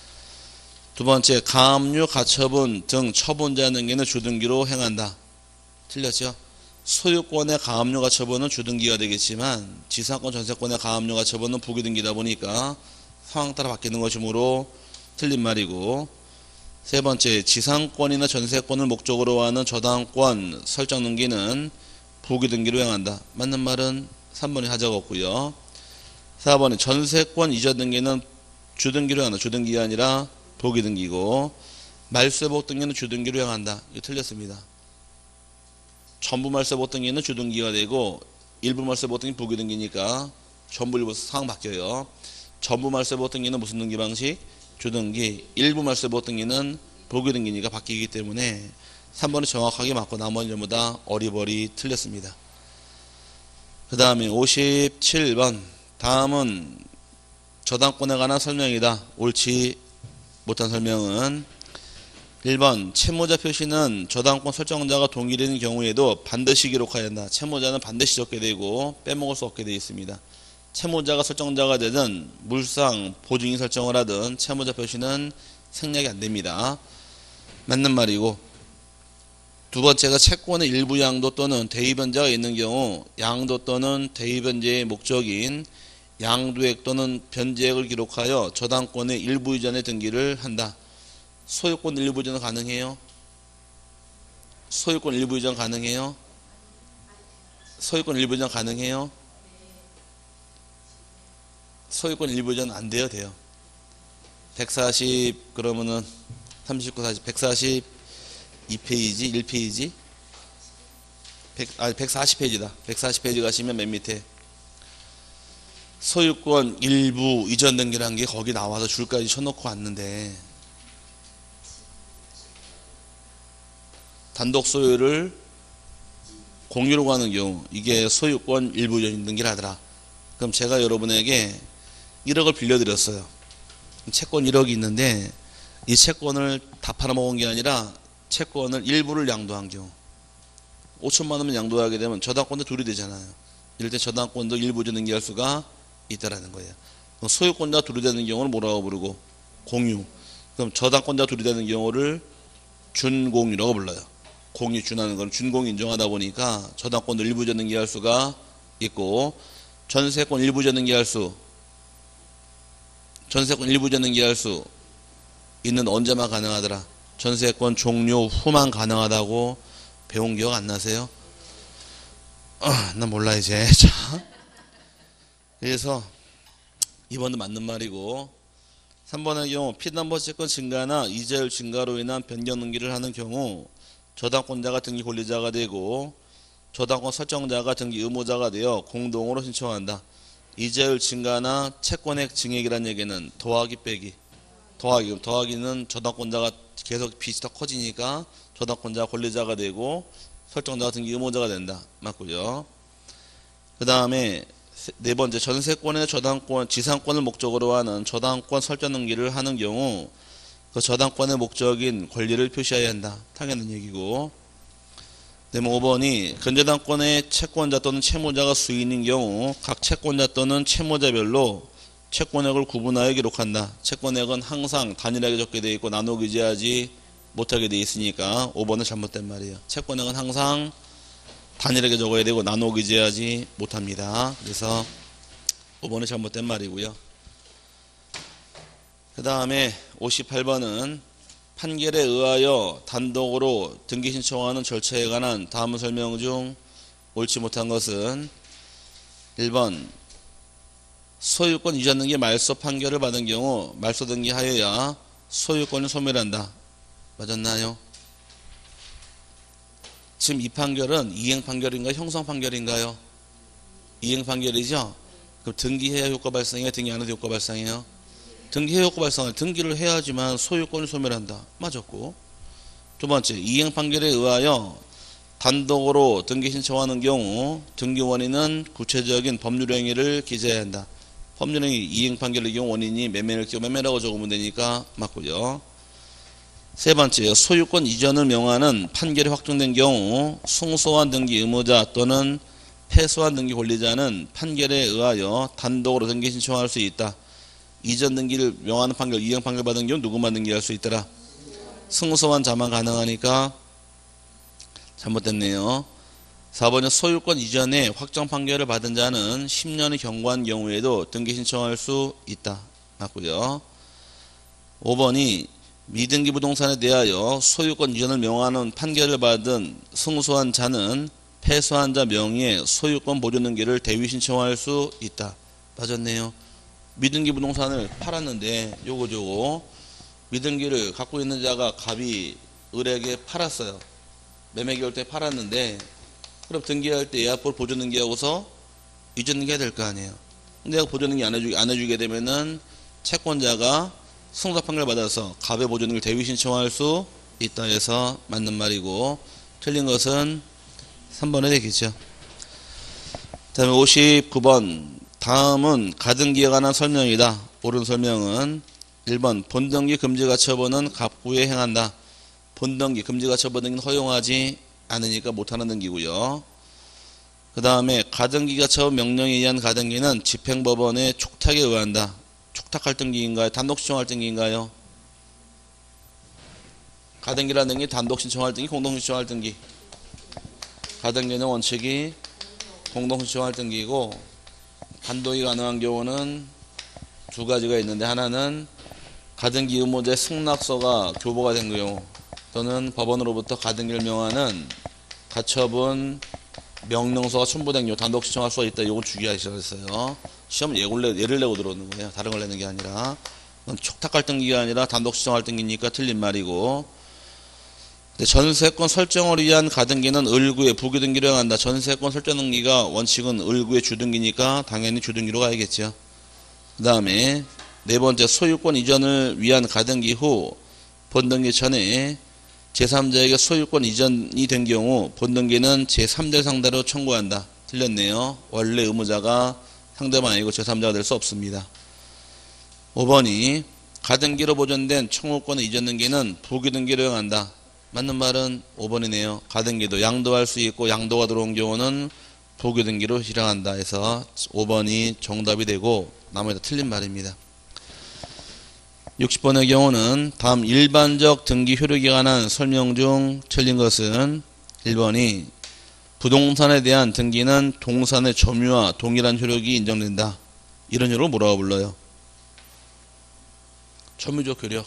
두 번째, 가압류, 가처분 등 처분자 등기는 주등기로 행한다. 틀렸죠? 소유권의 가압류, 가처분은 주등기가 되겠지만 지상권, 전세권의 가압류, 가처분은 부기등기다 보니까 상황 따라 바뀌는 것이므로 틀린 말이고, 세 번째, 지상권이나 전세권을 목적으로 하는 저당권 설정 등기는 부기등기로 행한다. 맞는 말은 3번이 하자가 없고요. 4번에 전세권 이전 등기는 주등기로 행한다. 주등기가 아니라 부기등기고, 말소회복 등기는 주등기로 행한다. 이거 틀렸습니다. 전부 말소회복 등기는 주등기가 되고 일부 말소회복 등기는 부기등기니까 전부 일부 상황 바뀌어요. 전부 말소회복 등기는 무슨 등기 방식? 주등기. 일부 말소회복 등기는 부기등기니까 바뀌기 때문에 3번이 정확하게 맞고 나머지 전부 다 어리버리 틀렸습니다. 그 다음에 57번, 다음은 저당권에 관한 설명이다. 옳지 못한 설명은 1번 채무자 표시는 저당권 설정자가 동일인 경우에도 반드시 기록해야 한다. 채무자는 반드시 적게 되고 빼먹을 수 없게 되어 있습니다. 채무자가 설정자가 되든 물상 보증인 설정을 하든 채무자 표시는 생략이 안 됩니다. 맞는 말이고, 두 번째가 채권의 일부 양도 또는 대위변제가 있는 경우 양도 또는 대위변제의 목적인 양도액 또는 변제액을 기록하여 저당권의 일부 이전에 등기를 한다. 소유권 일부 이전 가능해요? 소유권 일부 이전 가능해요? 소유권 일부 이전 가능해요? 소유권 일부 이전 안 돼요? 돼요. 140 그러면은 39, 40, 142페이지, 1페이지 140페이지다. 140페이지 가시면 맨 밑에 소유권 일부 이전 등기라는 게 거기 나와서 줄까지 쳐놓고 왔는데 단독 소유를 공유로 가는 경우 이게 소유권 일부전 등기를 하더라. 그럼 제가 여러분에게 1억을 빌려드렸어요. 채권 1억이 있는데 이 채권을 다 팔아먹은 게 아니라 채권을 일부를 양도한 경우 5천만 원만 양도하게 되면 저당권도 둘이 되잖아요. 이럴 때 저당권도 일부전 등기할 수가 있다라는 거예요. 그럼 소유권자 둘이 되는 경우는 뭐라고 부르고? 공유. 그럼 저당권자 둘이 되는 경우를 준공유라고 불러요. 공유 준하는 걸 준공유 인정하다 보니까 저당권도 일부전 등기할 수가 있고 전세권 일부전 등기할 수 있는 언제만 가능하더라? 전세권 종료 후만 가능하다고 배운 기억 안 나세요? 난 몰라 이제. 자, 그래서 2번도 맞는 말이고 3번의 경우 피담보 채권 증가나 이자율 증가로 인한 변경 등기를 하는 경우 저당권자가 등기 권리자가 되고 저당권 설정자가 등기 의무자가 되어 공동으로 신청한다. 이자율 증가나 채권액 증액이란 얘기는 더하기 빼기. 더하기는 저당권자가 계속 빚이 더 커지니까 저당권자가 권리자가 되고 설정자가 등기 의무자가 된다. 맞고요. 그 다음에 네 번째, 전세권의 저당권, 지상권을 목적으로 하는 저당권 설정 등기를 하는 경우 그 저당권의 목적인 권리를 표시해야 한다. 당연한 얘기고. 네, 5번이 근저당권의 채권자 또는 채무자가 수인인 경우 각 채권자 또는 채무자별로 채권액을 구분하여 기록한다. 채권액은 항상 단일하게 적게 되어 있고 나눠 기재하지 못하게 되어 있으니까 5번은 잘못된 말이에요. 채권액은 항상 단일하게 적어야 되고 나눠 기재하지 못합니다. 그래서 5번은 잘못된 말이고요. 그 다음에 58번은 판결에 의하여 단독으로 등기 신청하는 절차에 관한 다음 설명 중 옳지 못한 것은 1번 소유권 이전 등기 말소 판결을 받은 경우 말소 등기하여야 소유권을 소멸한다. 맞았나요? 지금 이 판결은 이행 판결인가요? 형성 판결인가요? 이행 판결이죠? 그럼 등기해야 효과 발생해요? 등기 안 해도 효과 발생해요? 등기해야 효과 발생해요. 등기를 해야지만 소유권을 소멸한다. 맞았고. 두 번째, 이행 판결에 의하여 단독으로 등기 신청하는 경우 등기원인은 구체적인 법률 행위를 기재해야 한다. 법률 행위 이행 판결의 경우 원인이 매매일 경우 매매라고 적으면 되니까 맞고요. 세 번째, 소유권 이전을 명하는 판결이 확정된 경우 승소한 등기 의무자 또는 패소한 등기 권리자는 판결에 의하여 단독으로 등기 신청할 수 있다. 이전 등기를 명하는 판결, 이행 판결 받은 경우 누구만 등기할 수 있더라? 승소한 자만 가능하니까 잘못됐네요. 4번은 소유권 이전에 확정 판결을 받은 자는 10년이 경과한 경우에도 등기 신청할 수 있다. 맞고요. 5번이 미등기 부동산에 대하여 소유권 이전을 명하는 판결을 받은 승소한 자는 패소한 자 명의의 소유권 보존 등기를 대위 신청할 수 있다. 맞았네요. 미등기 부동산을 팔았는데 요거 미등기를 갖고 있는 자가 갑이 을에게 팔았어요. 매매 기할 때 팔았는데 그럼 등기할 때 예약볼 보존 등기하고서 이전 등기해야 될 거 아니에요. 근데 내가 보존 등기 안 해주게 되면은 채권자가 승소 판결을 받아서 갑의 보존 등기를 대위 신청할 수 있다 해서 맞는 말이고 틀린 것은 3번에 되겠죠. 다음에 59번 다음은 가등기에 관한 설명이다. 옳은 설명은 1번 본등기 금지가처분은 갑구에 행한다. 본등기 금지가처분 등기는 허용하지 않으니까 못하는 등기고요. 그 다음에 가등기가처분 명령에 의한 가등기는 집행법원의 촉탁에 의한다. 촉탁할 등기인가요? 단독 신청할 등기인가요? 가등기라는 게 단독 신청할 등기, 공동 신청할 등기. 가등기는 원칙이 공동 신청할 등기고 단독이 가능한 경우는 두 가지가 있는데 하나는 가등기 의무자의 승낙서가 교보가 된 경우 또는 법원으로부터 가등기를 명하는 가처분 명령서가 첨부된 경우 단독 신청할 수가 있다. 이건 주의하셔야겠어요. 시험은 예를 내고 들어오는 거예요. 다른 걸 내는 게 아니라. 촉탁할 등기가 아니라 단독 신청할 등기니까 틀린 말이고. 전세권 설정을 위한 가등기는 을구의 부기등기로 행한다. 전세권 설정 등기가 원칙은 을구의 주등기니까 당연히 주등기로 가야겠죠. 그 다음에 네 번째 소유권 이전을 위한 가등기 후 본등기 전에 제3자에게 소유권 이전이 된 경우 본등기는 제3자 상대로 청구한다. 틀렸네요. 원래 의무자가 상대만 아니고 제3자가 될 수 없습니다. 5번이 가등기로 보존된 청구권의 이전 등기는 부기등기로 행한다. 맞는 말은 5번이네요. 가등기도 양도할 수 있고 양도가 들어온 경우는 부기등기로 실행한다 해서 5번이 정답이 되고 나머지 다 틀린 말입니다. 60번의 경우는 다음 일반적 등기 효력에 관한 설명 중 틀린 것은 1번이 부동산에 대한 등기는 동산의 점유와 동일한 효력이 인정된다. 이런 효력을 뭐라고 불러요? 점유적 효력.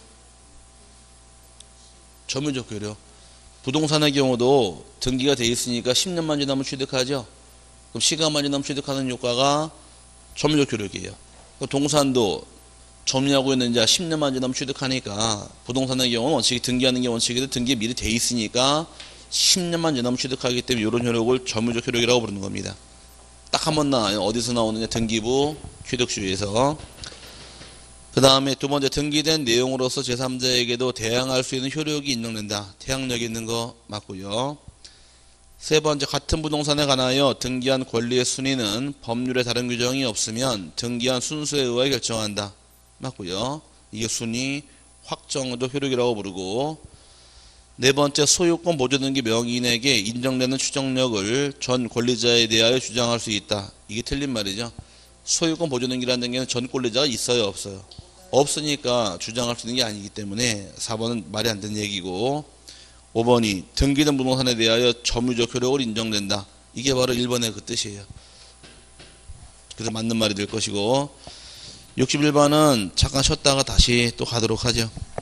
점유적 효력. 부동산의 경우도 등기가 돼 있으니까 10년만 지나면 취득하죠. 그럼 시간만 지나면 취득하는 효과가 점유적 효력이에요. 동산도 점유하고 있는 자 10년만 지나면 취득하니까 부동산의 경우는 원칙이 등기하는 게 원칙이도 등기 미리 돼 있으니까 10년만 지나면 취득하기 때문에 이런 효력을 점유적 효력이라고 부르는 겁니다. 딱 한 번 나와요. 어디서 나오느냐? 등기부 취득주의에서. 그 다음에 두 번째 등기된 내용으로서 제3자에게도 대항할 수 있는 효력이 인정된다. 태양력 있는 거 맞고요. 세 번째 같은 부동산에 관하여 등기한 권리의 순위는 법률에 다른 규정이 없으면 등기한 순수에 의해 결정한다. 맞고요. 이게 순위 확정도 효력이라고 부르고 네 번째 소유권 보존등기 명의인에게 인정되는 추정력을 전 권리자에 대하여 주장할 수 있다. 이게 틀린 말이죠. 소유권 보존등기라는 등기는 전 권리자가 있어요 없어요? 없으니까 주장할 수 있는 게 아니기 때문에 4번은 말이 안 되는 얘기고 5번이 등기된 부동산에 대하여 점유적 효력을 인정된다. 이게 바로 1번의 그 뜻이에요. 그래서 맞는 말이 될 것이고 61번은 잠깐 쉬었다가 다시 또 가도록 하죠.